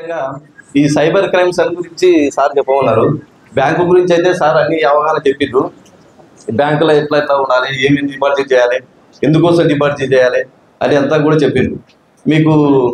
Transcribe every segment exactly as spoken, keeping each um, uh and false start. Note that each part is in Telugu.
అదేవిధంగా ఈ సైబర్ క్రైమ్స్ అని గురించి సార్ చెప్పమన్నారు. బ్యాంకు గురించి అయితే సార్ అన్ని అవగాహన చెప్పిండ్రు. బ్యాంకులో ఎట్లా ఎట్లా ఉండాలి, ఏమేమి డిపాజిట్ చేయాలి, ఎందుకోసం డిపాజిట్ చేయాలి అని అంతా కూడా చెప్పిండ్రు. మీకు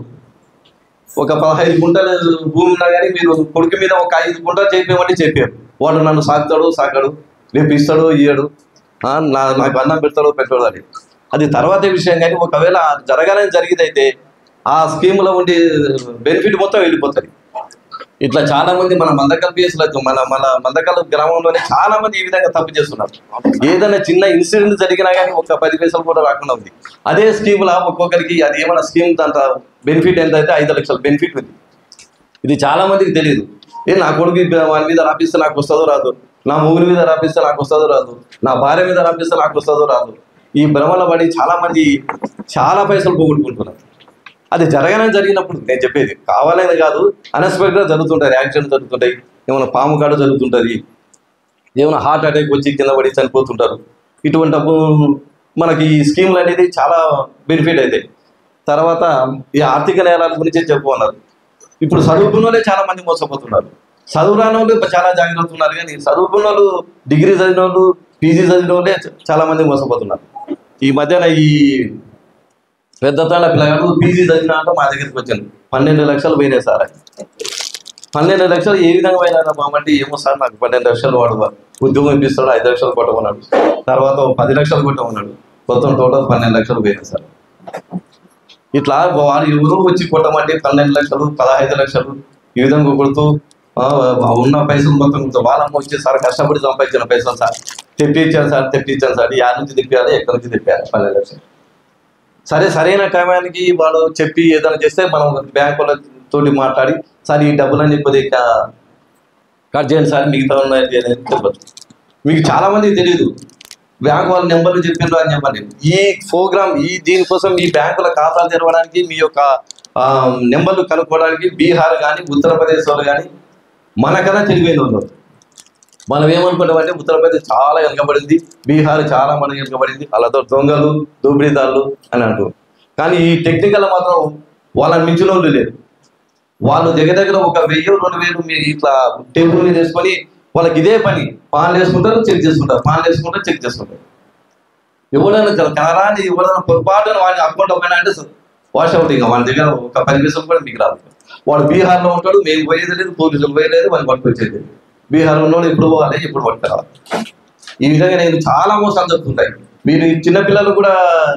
ఒక పదహైదు గుంటలు భూమి ఉన్నా కానీ మీరు కొడుకు మీద ఒక ఐదు గుంటలు చెప్పేమంటే చెప్పారు. వాడు నన్ను సాగుతాడు సాగాడు, రేపు ఇస్తాడు ఇయ్యాడు, నా నాకు అన్నం పెడతాడు పెట్టాడు అని. అది తర్వాత విషయం. కానీ ఒకవేళ జరగాలని జరిగితే ఆ స్కీమ్లో ఉండే బెనిఫిట్ మొత్తం వెళ్ళిపోతుంది. ఇట్లా చాలా మంది మన మందకల్ పిఎస్లో మన మన మందకల్ గ్రామంలోనే చాలా మంది ఈ విధంగా తప్పు చేస్తున్నారు. ఏదైనా చిన్న ఇన్సిడెంట్ జరిగినా కానీ ఒక పది పైసలు కూడా రాకుండా ఉంది. అదే స్కీమ్లో ఒక్కొక్కరికి అది ఏమైనా స్కీమ్ దాంట్లో బెనిఫిట్ ఎంత అయితే ఐదు లక్షల బెనిఫిట్ ఉంది. ఇది చాలా మందికి తెలియదు. ఏ నా కొడుకు వాని మీద రాపిస్తే నాకు వస్తుందో రాదు, నా మొగుడి మీద రాపిస్తే నాకు వస్తుందో రాదు, నా భార్య మీద రాపిస్తే నాకు వస్తుందో రాదు. ఈ భ్రమల పడి చాలా మంది చాలా పైసలు పోగొట్టుకుంటున్నారు. అది జరగాలని జరిగినప్పుడు నేను చెప్పేది కావాలని కాదు, అన్ఎక్స్పెక్టెడ్గా జరుగుతుంటాయి. యాక్సిడెంట్ జరుగుతుంటాయి, ఏమైనా పాము కాడ జరుగుతుంటుంది, ఏమైనా హార్ట్ అటాక్ వచ్చి కింద పడి చనిపోతుంటారు. ఇటువంటిప్పుడు మనకి ఈ స్కీమ్లు అనేది చాలా బెనిఫిట్ అవుతాయి. తర్వాత ఈ ఆర్థిక నేరాల గురించి చెప్పుకున్నారు. ఇప్పుడు చదువుకున్న వాళ్ళే చాలా మంది మోసపోతున్నారు. చదువు రాని వాళ్ళు చాలా జాగ్రత్త ఉన్నారు. కానీ చదువుకున్న వాళ్ళు, డిగ్రీ చదివిన వాళ్ళు, పీజీ చదివిన వాళ్ళే చాలా మంది మోసపోతున్నారు. ఈ మధ్యన ఈ పెద్ద తాళ్ళ పిల్లగాడు పీజీ చదివినాక మా దగ్గరికి వచ్చాను. పన్నెండు లక్షలు పోయినాయి సార్. పన్నెండు లక్షలు ఏ విధంగా పోయినా బాగుంటే ఏమో సార్ నాకు పన్నెండు లక్షలు వాడు ఉద్యోగం ఇప్పిస్తాడు, ఐదు లక్షలు కొట్టమన్నాడు, తర్వాత పది లక్షలు కొట్టమన్నాడు, మొత్తం టోటల్ పన్నెండు లక్షలు పోయినాయి సార్. ఇట్లా వారు ఎవరో వచ్చి కొట్టమంటే పన్నెండు లక్షలు పదహైదు లక్షలు ఈ విధంగా కొడుతూ ఉన్న పైసలు మొత్తం వాళ్ళమ్మ వచ్చి సార్ కష్టపడి సంపాదించిన పైసలు సార్ తెప్పించాను సార్ తెప్పించాను సార్ యాడ్ నుంచి తెప్పియాలి, ఎక్కడి నుంచి తెప్పియాలి పన్నెండు లక్షలు. సరే సరైన టైంకి వాళ్ళు చెప్పి ఏదైనా చేస్తే మనం బ్యాంకులతో మాట్లాడి సార్ ఈ డబ్బులన్నీ కొద్దిగా కట్ చేయండి సార్ మిగతా ఉన్నాయని చెప్పచ్చు. మీకు చాలా మందికి తెలియదు. బ్యాంకు వాళ్ళ నెంబర్లు చెప్పిండ్రు అని చెప్పండి. ఈ ప్రోగ్రామ్ ఈ దీనికోసం ఈ బ్యాంకుల ఖాతాలు తెరవడానికి మీ యొక్క నెంబర్లు కనుక్కోవడానికి బీహార్ కానీ ఉత్తరప్రదేశ్ వాళ్ళు కానీ మనకన్నా తెలివైన వాళ్ళు. మనం ఏమనుకుంటామంటే ఉత్తరప్రదేశ్ చాలా వెనకబడింది, బీహార్ చాలా మనకి వెనకబడింది, అలాతో దొంగలు దోపిడీదారులు అని అంటారు. కానీ ఈ టెక్నికల్ మాత్రం వాళ్ళని మించిన వాళ్ళు లేరు. వాళ్ళు దగ్గర దగ్గర ఒక వెయ్యి రెండు వేలు మీరు ఇట్లా టేబుల్ మీద వేసుకొని వాళ్ళకి ఇదే పని, పాన్లు వేసుకుంటారు చెక్ చేసుకుంటారు, పాన్లు వేసుకుంటారు చెక్ చేసుకుంటారు. ఎవడైనా కనరాని ఎవరైనా పొరపాటున వాడిని అకౌంట్ పోయినా అంటే వాష్ అవుట్. ఇంకా వాళ్ళ దగ్గర ఒక పది పైసలు కూడా మీకు రాదు. వాడు బీహార్లో ఉంటాడు, మేము పోయేది లేదు, పోలీసులు పోయేది, వాళ్ళు పట్టుకొచ్చేది. బీహార్ ఉన్నోళ్ళు ఎప్పుడు పోవాలి, ఎప్పుడు పట్టుకురావాలి. ఈ విధంగా నేను చాలా మోసాలు జరుగుతుంటాయి. మీరు చిన్నపిల్లలు కూడా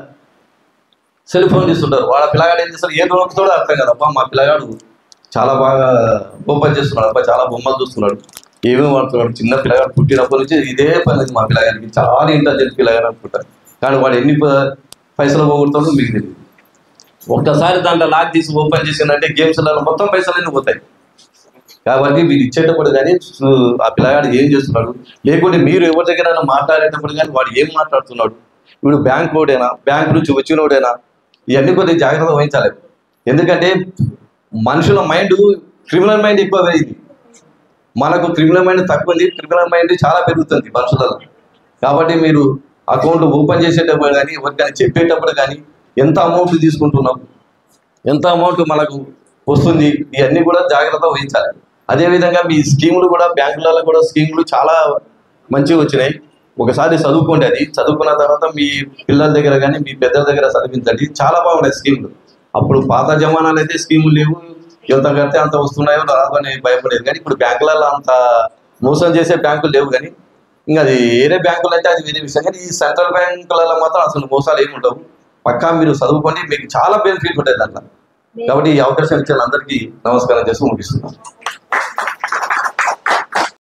సెల్ ఫోన్ తీసుకుంటారు. వాళ్ళ పిల్లగాడు ఏం చేస్తారు, ఏ దొరుకుతాడో అర్థం కదా. అబ్బా మా పిల్లగాడు చాలా బాగా ఓపెన్ చేస్తున్నాడు, అబ్బా చాలా బొమ్మలు చూస్తున్నాడు, ఏమేమి వాడుతున్నాడు. చిన్న పిల్లగాడు పుట్టినప్పటి నుంచి ఇదే పని మా పిల్లగాడికి, చాలా ఇంటెలిజెంట్ పిల్లగాడు అనుకుంటారు. కానీ వాడు ఎన్ని పైసలు పోగొడతాడో మీకు తెలియదు. ఒక్కసారి దాంట్లో లాక్ తీసి ఓపెన్ చేసిందంటే గేమ్స్లలో మొత్తం పైసలన్నీ పోతాయి. కాబట్టి మీరు ఇచ్చేటప్పుడు కానీ ఆ పిల్లగాడు ఏం చేస్తున్నాడు, లేకుంటే మీరు ఎవరి దగ్గర మాట్లాడేటప్పుడు కానీ వాడు ఏం మాట్లాడుతున్నాడు, వీడు బ్యాంక్ ఓడేనా, బ్యాంక్ నుంచి వచ్చినోడేనా, ఇవన్నీ కొద్దిగా జాగ్రత్త వహించాలి. ఎందుకంటే మనుషుల మైండ్ క్రిమినల్ మైండ్ ఎక్కువ పెరిగింది, మనకు క్రిమినల్ మైండ్ తక్కువ ఉంది. క్రిమినల్ మైండ్ చాలా పెరుగుతుంది మనుషులలో. కాబట్టి మీరు అకౌంట్ ఓపెన్ చేసేటప్పుడు కానీ ఎవరికైనా చెప్పేటప్పుడు కానీ ఎంత అమౌంట్ తీసుకుంటున్నాం, ఎంత అమౌంట్ మనకు వస్తుంది, ఇవన్నీ కూడా జాగ్రత్త వహించాలి. అదేవిధంగా మీ స్కీములు కూడా బ్యాంకులలో కూడా స్కీములు చాలా మంచిగా వచ్చినాయి. ఒకసారి చదువుకోండి. అది చదువుకున్న తర్వాత మీ పిల్లల దగ్గర కానీ మీ పెద్దల దగ్గర చదివించండి. చాలా బాగున్నాయి స్కీములు. అప్పుడు పాత జమానాలు అయితే స్కీములు లేవు, ఎంత కడితే అంత వస్తున్నాయో రాదని భయపడేది. కానీ ఇప్పుడు బ్యాంకులలో అంత మోసం చేసే బ్యాంకులు లేవు. కానీ ఇంకా అది వేరే బ్యాంకులు అయితే అది వేరే విషయం. కానీ ఈ సెంట్రల్ బ్యాంకులలో మాత్రం అసలు మోసాలు ఏమి ఉండవు. పక్కా మీరు చదువుకోండి, మీకు చాలా బెనిఫిట్ ఉంటాయి దాంట్లో. కాబట్టి ఈ అవకాశం ఇచ్చిన అందరికీ నమస్కారం చేసి ముగిస్తున్నాను.